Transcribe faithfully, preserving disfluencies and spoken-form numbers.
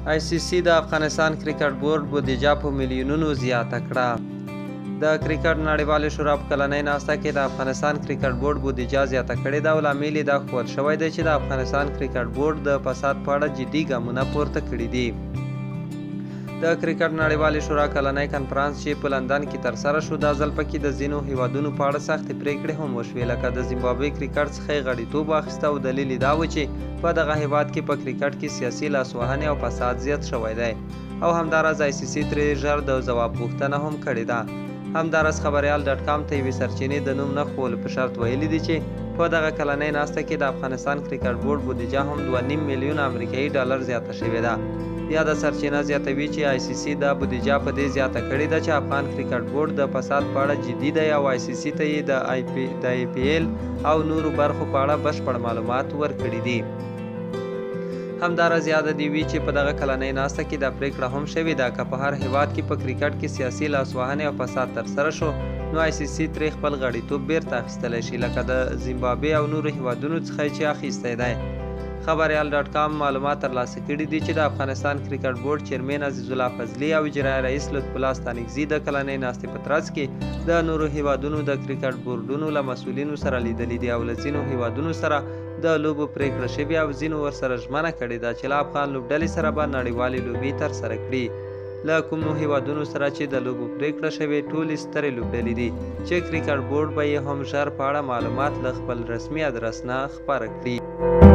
آی سی سی د افغانستان کرکټ بورډ بودیجه په میلیونونو زیاته کړه. د کرکټ نړیوالې شورا په کلنۍ ناسته کې د افغانستان کرکټ بورډ بودیجه زیاته کړې ده او لامل یې دا ښودل شوی دی چې د افغانستان کرکټ بورډ د فساد په اړه جدي ګامونه پورته کړي دي. د کرکټ نړیوالې شورا کلنۍ کنفرانس چې په لندن کې ترسره شو، دا ځل پکې د ځینو هیوادونو په اړه سختې پریکړې هم وشوې، لکه د زیمبابوې کرکټ څخه یې غړیتوب واخیسته او دلیل یې دا و چې په دغه هیواد کې په کرکټ کې سیاسي لاسوهنې او فساد زیات شوی دی او همداراز آی سی سی ترې ژر د ځواب غوښتنه هم کړې ده. همداراز خبریال ډاټ کام ته یوې سرچینې د نوم نه ښوولو په شرط ویلي دي چې په دغه کلنۍ ناسته کې د افغانستان کرکټ بورډ بودیجه هم دوه نیم میلیون امریکایي ډالر زیاته شوې ده. یاده سرچینه زیاتوي چې آی سی سی د بودیجه په دې زیاته کړې ده چې افغان کرکټ بورډ د فساد په اړه جدي دی او آی سی سی ته یې د آی پی د ای پی ایل او نورو برخو په اړه بشپړ معلومات ورکړي دي. همداراز یاده دې وي چې په دغه کلنۍ ناسته کې دا پریکړه هم شوې ده که په هر هیواد کې په کرکټ کې سیاسي لاسوهنې او فساد ترسره شو، نو آی سی سی ترې خپل غړیتوب بیرته اخیستلی شي، لکه د زیمبابوې او نورو هیوادونو څخه چې اخیستی دی. خبریال ډاټ کام معلومات ترلاسه کړي دي چې د افغانستان کرکټ بورډ چیرمن عزیز الله فضلي او اجرایي رئیس لطف الله ستانکزي د کلنۍ ناستې په ترڅ کې د نورو هیوادونو د کرکټ بورډونو له مسؤلینو سره لیدلي دي او له ځینو هیوادونو سره د لوبو پریکړه شوې او ځینو ورسره ژمنه کړې ده چې له افغان لوبډلې سره به نړیوالې لوبې ترسره کړي. له کومو هیوادونو سره چې د لوبو پریکړه شوې ټولې سترې لوبډلې دي چې کرکټ بورډ به یې هم ژر په اړه معلومات له خپل رسمي ادرس نه خپاره کړي.